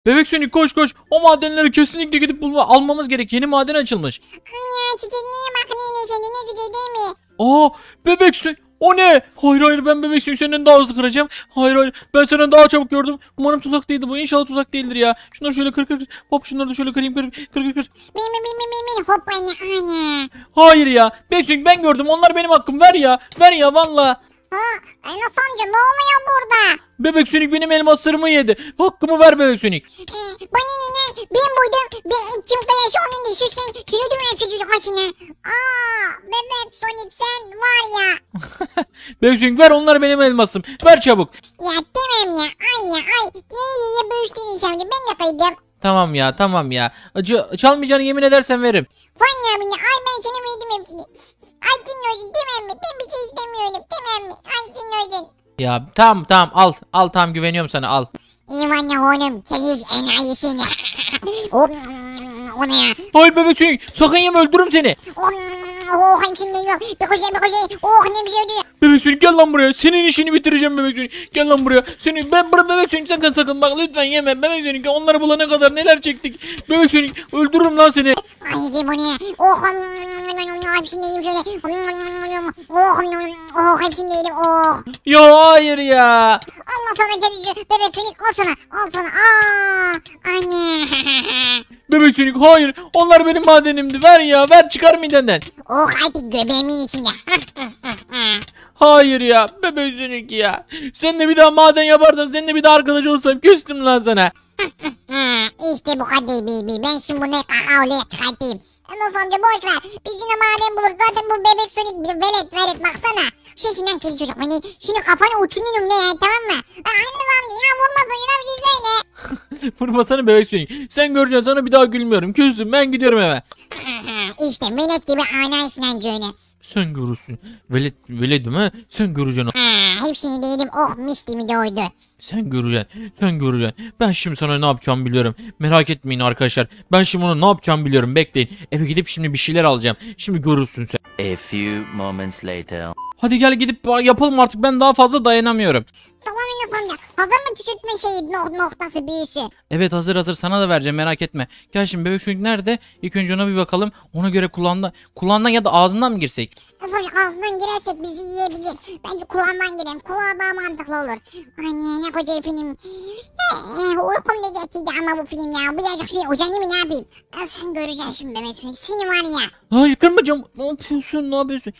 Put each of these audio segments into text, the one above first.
Bebek Sonic koş koş. O madenleri kesinlikle gidip almamız gerek. Yeni maden açılmış. Ana çiçekliğe bak nene seni ne güzel değil mi? Aa Bebek Sonic. O ne? Hayır hayır ben Bebek Sonic senden daha hızlı kıracağım. Hayır hayır ben senden daha çabuk gördüm. Umarım tuzak değildi bu. İnşallah tuzak değildir ya. Şunları şöyle kır. Hop şunları da şöyle kırayım kır. Bin hop ana. Hayır ya. Bebek Sonic ben gördüm. Onlar benim hakkım. Ver ya. Ver ya valla. Ha Enes amca ne oluyor burada? Bebek Sonic benim elmaslarımı yedi. Hakkımı ver Bebek Sonic. Bana ne ben buydum. Ben kim kayası onun da sen şunu duyuyorum çocuk açına. Bebek Sonic sen var ya. Bebek Sonic ver onlar benim elmasım. Ver çabuk. Ya demem ya ay. İyi büyüştün şimdi ben de kaydım. Tamam ya. Çalmayacağını yemin edersen veririm. Vanya beni ay ben sana verdim hepsini. Ay dinliyordun demem mi? Ben bir şey istemiyorum demem mi? Ay dinliyordun. Ya tamam al tamam güveniyorum sana al. İvanna oğlum seyiz enayisini. O ne ya? Hayır Bebek Sonic sakın yeme öldürürüm seni. Hemşin geliyor. Bir koşayım. Ne güzel diyor. Bebek Sonic gel lan buraya. Senin işini bitireceğim Bebek Sonic. Gel lan buraya. Ben Bebek Sonic sakın bak lütfen yeme. Bebek Sonic onları bulana kadar neler çektik. Bebek Sonic öldürürüm lan seni. Ay yiyeceğim onu ya. Hepsini yiyeyim şöyle. Hepsini yedim. Ya hayır ya. Allah sana geliyor. Bebek Sonic al sana. Anne. Bebek Sonic hayır. Onlar benim madenimdi. Ver ya. Ver çıkar midenden. Artık göbeğimin içinde. Hayır ya. Bebek Sonic ya. Seninle bir daha maden yaparsan seninle bir daha arkadaş olsam küstüm lan sana. İşte bu kadar baby. Ben şimdi bunu kakaolaya çıkartayım. Enes amca boş ver. Biz yine maden buluruz. Zaten bu Bebek Sonic velet baksana. Şişinden kedi çocuk. Hani şimdi kafanı uçururum ne ya tamam mı? Enes amca ya vurmasın şuna bir şey söyle. Vurmasana Bebek Sonic. Sen göreceksin sana bir daha gülmüyorum. Küstüm ben gidiyorum eve. İşte velet gibi anayışla cöne. Sen görürsün. Veledim ha. Sen göreceksin. Hepsini de yedim. Mis gibi doydu. Sen göreceksin. Ben şimdi sana ne yapacağımı biliyorum. Merak etmeyin arkadaşlar. Ben şimdi ona ne yapacağımı biliyorum. Bekleyin. Eve gidip şimdi bir şeyler alacağım. Şimdi görürsün sen. A few moments later. Hadi gel gidip yapalım artık. Ben daha fazla dayanamıyorum. Tamam Enes amca. Hazır mı küçültme şeyi noktası büyüsü? Evet hazır sana da vereceğim merak etme. Gel şimdi Bebek Sonic nerede? İlk önce ona bir bakalım. Ona göre kulağından ya da ağzından mı girsek? Enes amca ağzından girersek bizi yiyebilir. Bence kulağından girelim. Kulağa daha mantıklı olur. Anne ne koca film. Uykum da getirdi ama bu film ya. Birazcık şuraya ocağını mı ne yapayım? Sen göreceksin şimdi Bebek Sonic. Seni var ya. Hayır kırmacığım. Ne yapıyorsun?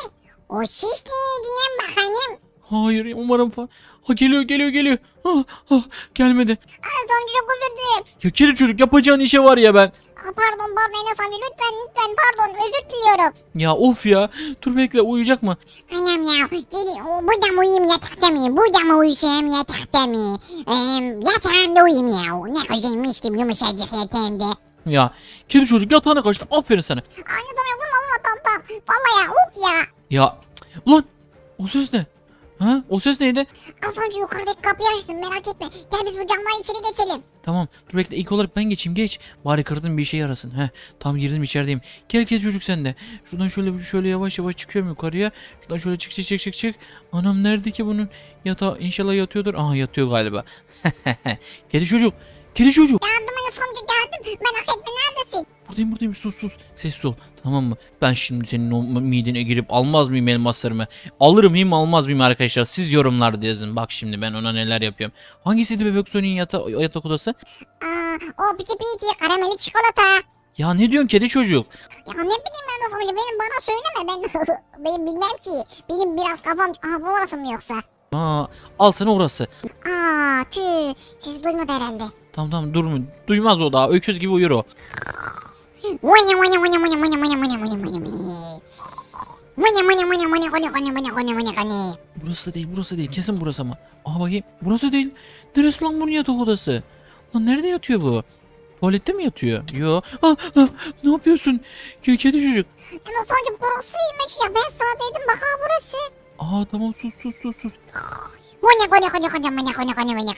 O şiş dinleyicine bakalım. Hayır umarım Ha geliyor. Gelmedi. Enes amca çok özür dilerim. Ya kedi çocuk yapacağın işe var ya ben. Pardon Enes amca lütfen pardon özür diliyorum. Ya of ya. Dur bekle uyuyacak mı? Anam ya burada mı uyuyayım yatakta mı? Burada mı uyuyayım yatakta mı? Yatağımda uyuyayım ya. Ne güzelmiş gibi yumuşacık yatağımda. Ya kedi çocuk yatağına kaçtı. Aferin sana. Anladım ya vurma tamam. Vallahi ya of ya. Ya ulan o ses ne? Ha? O ses neydi? Az önce yukarıdaki kapıyı açtım merak etme. Gel biz bu camdan içeri geçelim. Tamam dur bekle ilk olarak ben geçeyim geç. Bari kırdın bir işe yarasın. Tam girdim içerideyim. Gel kedi çocuk sen de. Şuradan şöyle yavaş çıkıyorum yukarıya. Şuradan şöyle çık. Anam nerede ki bunun yatağı? İnşallah yatıyordur. Aha yatıyor galiba. Kedi çocuk. Geldim Enes amca geldim. Merak etme neredesin? Buradayım sus. Sessiz ol tamam mı? Ben şimdi senin o midene girip almaz mıyım elmaslarımı? Alır mıyım almaz mıyım arkadaşlar? Siz yorumlarda yazın. Bak şimdi ben ona neler yapıyorum. Hangisiydi Bebek Sonic'in yatak odası? O piti karameli çikolata. Ya ne diyorsun kedi çocuk? Ya ne bileyim Enes amca bana söyleme benim bilmem ki. Benim biraz kafam bu orası mı yoksa? Al sana orası. Tüh siz duymadı herhalde. Tamam duymaz o daha öküz gibi uyur o. Burası değil kesin burası ama. Bakayım burası değil. Neresi lan bunun yatak odası? Lan nerede yatıyor bu? Tuvalette mi yatıyor? Yo. Ne yapıyorsun? Kedi çocuk. Enes amca burasıymış ya ben sana dedim bak burası. Tamam sus.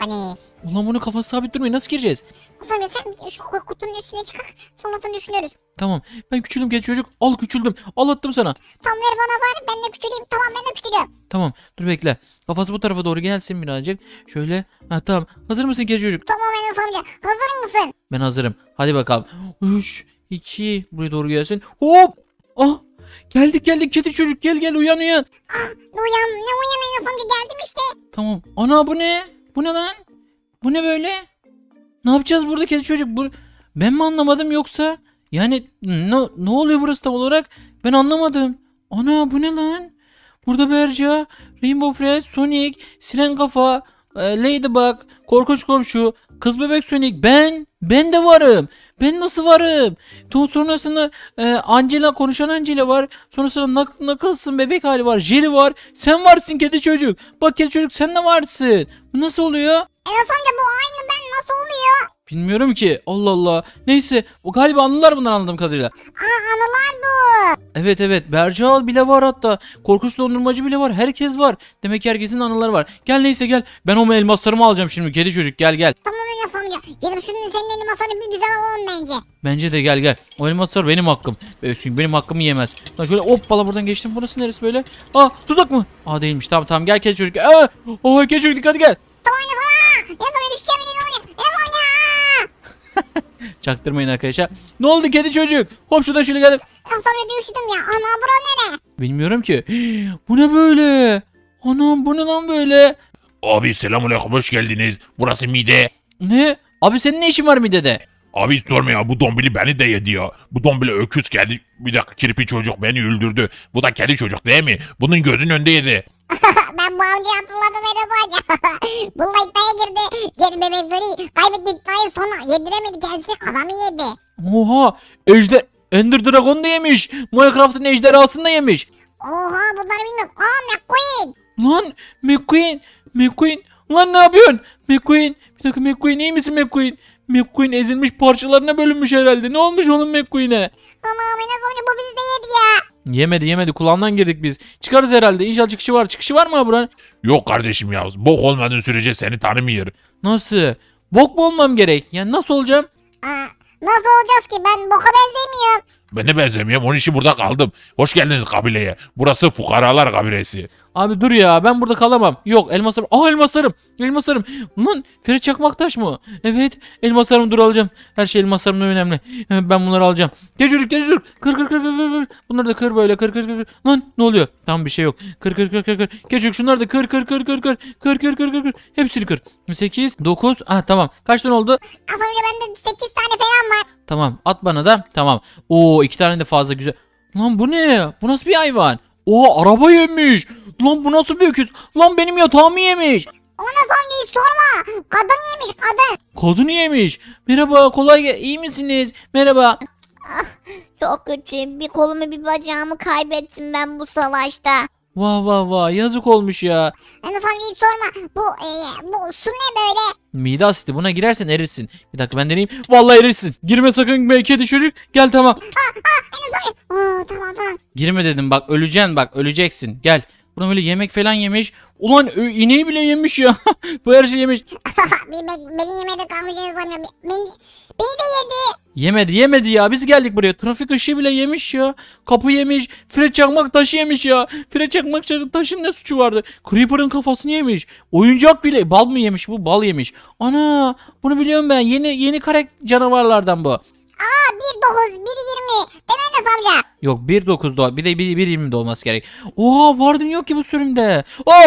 Ulan bunun kafası sabit durmuyor nasıl gireceğiz? Sonra sen şu kutunun üstüne çıkar sonrasını düşünürüz. Tamam. Ben küçüldüm kedi çocuk. Al küçüldüm. Al attım sana. Tam ver bana var. Ben de küçüleyim. Tamam ben de küçülüyorum. Tamam. Dur bekle. Kafası bu tarafa doğru gelsin birazcık. Şöyle. Ha tamam. Hazır mısın kedi çocuk? Tamam Enes amca. Hazır mısın? Ben hazırım. Hadi bakalım. 3, 2. Buraya doğru gelsin. Hop. Ah. Geldik kedi çocuk. Gel uyan. Uyan. Ne uyan Enes amca geldim işte. Tamam. Ana bu ne? Bu ne lan? Bu ne böyle? Ne yapacağız burada kedi çocuk? Ben mi anlamadım yoksa? Yani ne oluyor burası tam olarak? Ben anlamadım. Ana bu ne lan? Burada Berca, Rainbow Friends, Sonic, Siren Kafa, Ladybug, Korkunç Komşu, Kız Bebek Sonic, ben de varım. Ben nasıl varım? Sonrasında Angela, konuşan Angela var. Sonrasında Knuckles'ın bebek hali var. Jerry var. Sen varsın kedi çocuk. Bak kedi çocuk sen de varsın. Bu nasıl oluyor? Enes amca bu aynı ben nasıl oluyor? Bilmiyorum ki. Allah Allah. Neyse. O galiba anılar bunlar anladığım kadarıyla. Anılar bu. Evet. Berca bile var hatta. Korkunç dondurmacı bile var. Herkes var. Demek ki herkesin anıları var. Gel neyse gel. Ben o elmaslarımı alacağım şimdi. Kedi çocuk gel. Tamam Enes amca. Gelip şunun senin elmasını bir güzel alalım bence. Bence de gel. O elmaslar benim hakkım. Çünkü benim hakkımı yemez. Lan şöyle hoppala buradan geçtim. Burası neresi böyle? Aa tuzak mı? Aa değilmiş. Tamam gel kedi çocuk. Kedi çocuk dikkat gel. Tamam Enes amca. Enes amca düşeceğim Enes amca. Enes amca. Çaktırmayın arkadaşlar. Ne oldu kedi çocuk? Hop şuradan şöyle geldim. Enes amca düştüm ya. Ana bura nere? Bilmiyorum ki. Bu ne böyle? Anam bu ne lan böyle? Abi selamünaleyküm hoş geldiniz. Burası mide. Ne? Abi senin ne işin var midede? Abi sorma ya bu dombili beni de yedi ya. Bu dombili öküz geldi. Bir dakika kirpi çocuk beni öldürdü. Bu da kedi çocuk değil mi? Bunun gözünün önünde yedi. Ben bu amcayı hatırladım Enes amca. Bununla iddiaya girdi. Geri bebek Zori kaybetti iddiayı sonra yediremedi kendisini adamı yedi. Oha! Ender Dragon da yemiş. Minecraft'ın ejderhasını da yemiş. Oha bunları bilmiyorum. McQueen. Lan McQueen. Lan ne yapıyorsun? McQueen. Bir dakika McQueen iyi misin McQueen? McQueen ezilmiş parçalarına bölünmüş herhalde. Ne olmuş oğlum McQueen'e? Anam Enes amca bu bizi de yedi ya. Yemedi. Kulağından girdik biz. Çıkarız herhalde. İnşallah çıkışı var. Çıkışı var mı buranın? Yok kardeşim ya. Bok olmadığın sürece seni tanımıyor. Nasıl? Bok mu olmam gerek? Yani nasıl olacağım? Nasıl olacağız ki ben boka benzemiyorum. Ben de benzemiyorum. Onun için burada kaldım. Hoş geldiniz kabileye. Burası fukaralar kabilesi. Abi dur ya ben burada kalamam. Yok elmaslarım. Elmaslarım. Lan Ferit Çakmaktaş mı? Evet elmaslarımı dur alacağım. Her şey elmaslarımdan önemli. Ben bunları alacağım. Gel çocuk. Kır. Bunları da kır böyle kır. Lan ne oluyor? Tam bir şey yok. Kır. Gel çocuk şunları da kır. Kır. Hepsini kır. 8, 9. Tamam. Kaç tane oldu? Az önce bende 8 tane falan var. Tamam at bana da. Tamam. Oo 2 tane de fazla güzel. Lan bu ne? Bu nasıl bir hayvan? Oha araba yemiş. Lan bu nasıl bir öküz? Lan benim yatağımı yemiş. Ona sonra sorma. Kadın yemiş kadın. Kadın yemiş. Merhaba iyi misiniz? Merhaba. Çok kötü. Bir kolumu bir bacağımı kaybettim ben bu savaşta. Vah yazık olmuş ya. Enes amca hiç sorma. Bu su ne böyle? Mide asidi buna girersen erirsin. Bir dakika ben deneyeyim. Vallahi erirsin. Girme sakın be kedi çocuk. Gel tamam. Enes amca. Tamam. Girme dedim bak öleceksin. Gel. Buna böyle yemek falan yemiş. Ulan ineği bile yemiş ya. Bu her şey yemiş. Beni yemedi kalmış Enes amca. Beni de yedi. Yemedi ya. Biz geldik buraya. Trafik ışığı bile yemiş ya. Kapı yemiş. Fred Çakmak taşı yemiş ya. Fred Çakmak taşın ne suçu vardı? Creeper'ın kafasını yemiş. Oyuncak bile. Bal mı yemiş bu? Bal yemiş. Ana bunu biliyorum ben. Yeni canavarlardan bu. 1.9, 1.20. Değil mi Enes amca? Yok 1.9 da bir de 1.20 de olması gerek. Oha Warden yok ki bu sürümde.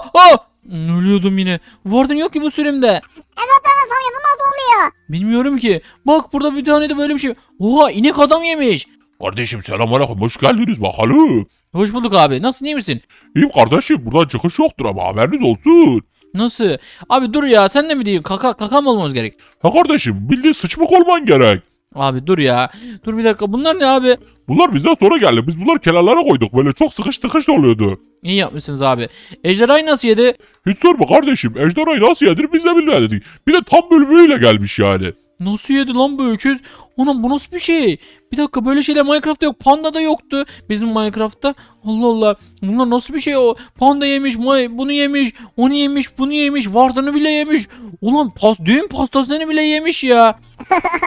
Ölüyordum yine. Warden yok ki bu sürümde. Evet Enes amca bu nasıl oluyor? Bilmiyorum ki. Bak burada bir tane de böyle bir şey. Oha inek adam yemiş. Kardeşim selamünaleyküm hoş geldiniz bakalım. Hoş bulduk abi. Nasılsın iyi misin? İyiyim kardeşim buradan çıkış yoktur ama haberiniz olsun. Nasıl? Abi dur ya sen de mi diyorsun? Kaka mı olmamız gerek? Ha kardeşim bildiğin sıçmak olman gerek. Abi dur ya. Dur bir dakika bunlar ne abi? Bunlar bizden sonra geldi. Biz bunları kenarlara koyduk. Böyle çok sıkış tıkış oluyordu. İyi yapmışsınız abi. Ejderhayı nasıl yedi? Hiç sorma kardeşim. Ejderhayı nasıl yedir biz de bilmedik. Bir de tam bölümüyle gelmiş yani. Nasıl yedi lan bu öküz? Anam bu nasıl bir şey? Bir dakika böyle şeyler Minecraft'ta yok. Panda da yoktu bizim Minecraft'ta. Allah Allah. Bunlar nasıl bir şey o? Panda yemiş, bunu yemiş, onu yemiş, bunu yemiş, Warden'ı bile yemiş. Ulan düğün pastasını bile yemiş ya.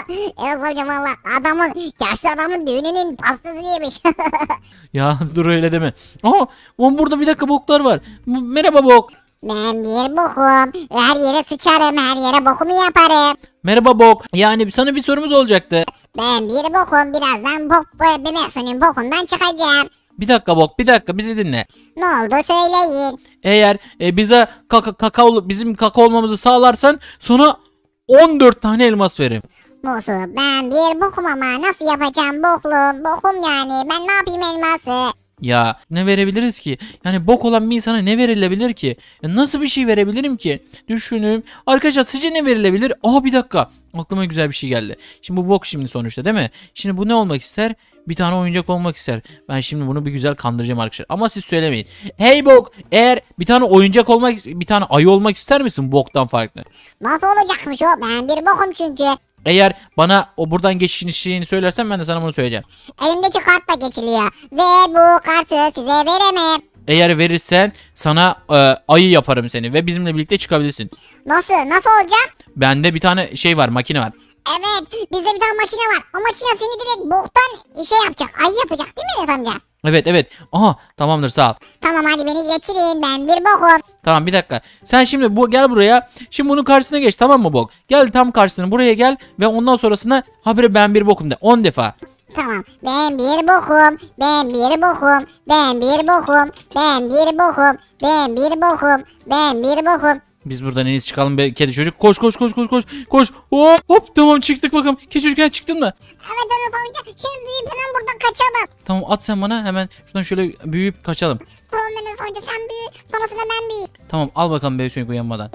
Enes amca valla yaşlı adamın düğününün pastasını yemiş. Ya dur öyle deme. Aha burada bir dakika boklar var. Merhaba bok. Ben bir bokum. Her yere sıçarım, her yere bokumu yaparım. Merhaba bok. Yani sana bir sorumuz olacaktı. Ben bir bokum. Birazdan bebek Sonic bokundan çıkacağım. Bir dakika bok, bir dakika bizi dinle. Ne oldu söyleyin. Eğer bize bizim kaka olmamızı sağlarsan sana 14 tane elmas veririm. Nasıl? Ben bir bokum ama nasıl yapacağım boklum? Bokum yani. Ben ne yapayım elması? Ya ne verebiliriz ki? Yani bok olan bir insana ne verilebilir ki? Ya nasıl bir şey verebilirim ki? Düşünün. Arkadaşlar sizce ne verilebilir? Aa bir dakika. Aklıma güzel bir şey geldi. Şimdi bu bok şimdi sonuçta değil mi? Şimdi bu ne olmak ister? Bir tane oyuncak olmak ister. Ben şimdi bunu bir güzel kandıracağım arkadaşlar. Ama siz söylemeyin. Hey bok, eğer bir tane oyuncak olmak, bir tane ayı olmak ister misin boktan farklı? Nasıl olacakmış o? Ben bir bokum çünkü. Eğer bana o buradan geçişini şeyini söylersen ben de sana bunu söyleyeceğim. Elimdeki kartla geçiliyor. Ve bu kartı size veremem. Eğer verirsen sana ayı yaparım seni ve bizimle birlikte çıkabilirsin. Nasıl? Nasıl olacak? Bende bir tane şey var, makine var. Evet. Bizde bir tane makine var. O makine seni direkt boktan şey yapacak. Ayı yapacak değil mi Enes amca? Evet evet. Aha tamamdır sağ ol. Tamam hadi beni geçirin. Ben bir bokum. Tamam bir dakika. Sen şimdi gel buraya. Şimdi bunun karşısına geç tamam mı bok? Gel tam karşısına buraya gel ve ondan sonrasında habire ben bir bokum de 10 defa. Tamam. Ben bir bokum. Ben bir bokum. Ben bir bokum. Ben bir bokum. Ben bir bokum. Ben bir bokum. Biz buradan en iyisi çıkalım be kedi çocuk. Koş koş koş koş koş. Koş. Hop hop tamam çıktık bakalım. Kedi çocuk gel çıktın mı? Evet Enes amca. Şimdi büyüyüp hemen buradan kaçalım. Tamam at sen bana hemen şuradan şöyle büyüyüp kaçalım. Tamam Enes amca sen büyü. Sonrasında ben büyüyeyim. Tamam al bakalım bebek sönük uyanmadan.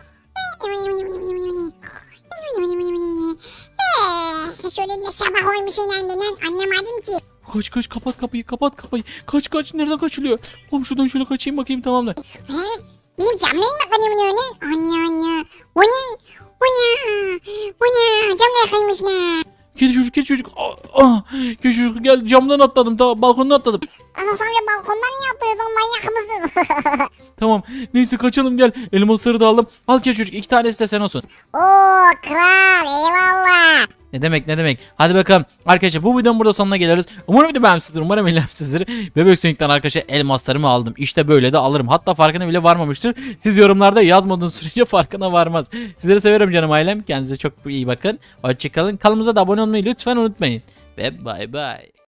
Şöyle ne şabah oymuş inan anlamadım ki. Kaç kaç kapat kapıyı kapat kapıyı. Kaç kaç nereden kaçılıyor? Hop şuradan şöyle kaçayım bakayım tamamdır. He? Benim cam neyim bakalım ne ne? Anne. O ne? O ne? O ne? Cam ne kaymış ne? Kedi çocuk kedi çocuk. Kedi çocuk gel camdan atladım tamam balkondan atladım. Anasam ya balkondan niye atlıyorsun manyak mısın? Tamam neyse kaçalım gel. Elmasları da aldım. Al kedi çocuk 2 tanesi de sen olsun. Oo kral eyvallah. Ne demek ne demek. Hadi bakalım. Arkadaşlar bu videonun burada sonuna geliriz. Umarım video beğenmişsinizdir. Umarım eğlenmişsinizdir. Bebek Sonic'ten arkadaşlar elmaslarımı aldım. İşte böyle de alırım. Hatta farkına bile varmamıştır. Siz yorumlarda yazmadığınız sürece farkına varmaz. Sizleri severim canım ailem. Kendinize çok iyi bakın. Hoşçakalın. Kanalımıza da abone olmayı lütfen unutmayın. Ve bay bay.